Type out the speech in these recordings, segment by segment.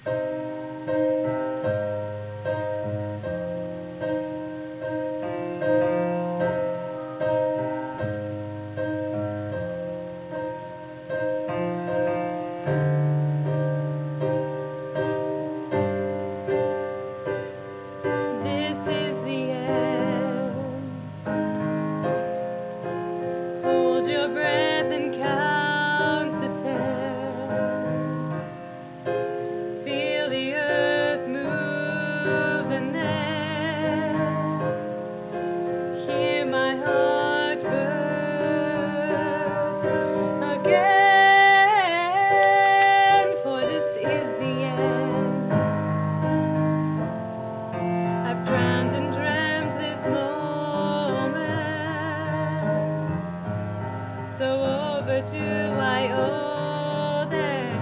This is the end. Hold your breath and count to 10. Feel the earth move and then hear my heart burst again. For this is the end. I've drowned and dreamt this moment, so overdue I owe them.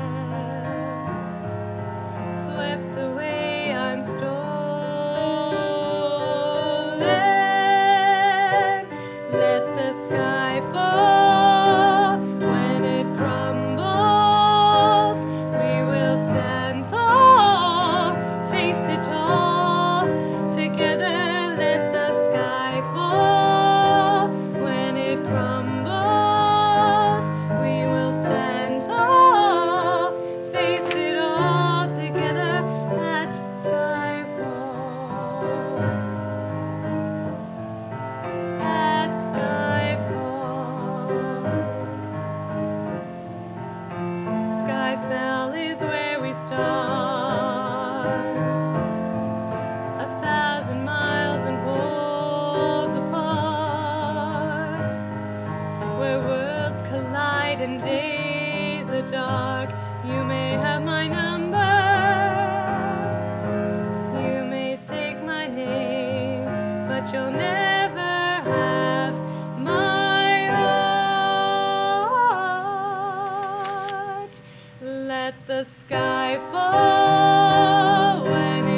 Swept away, I'm stolen. Let the sky fall. When it crumbles, we will stand tall, face it all together. Let the sky fall. When it crumbles, we will stand tall, face it all together at Skyfall. At Skyfall. Skyfall is where we start. 1,000 miles and poles apart, where worlds collide and days are dark. You may have my number, you may take my name, but you'll never have my heart. Let the sky fall when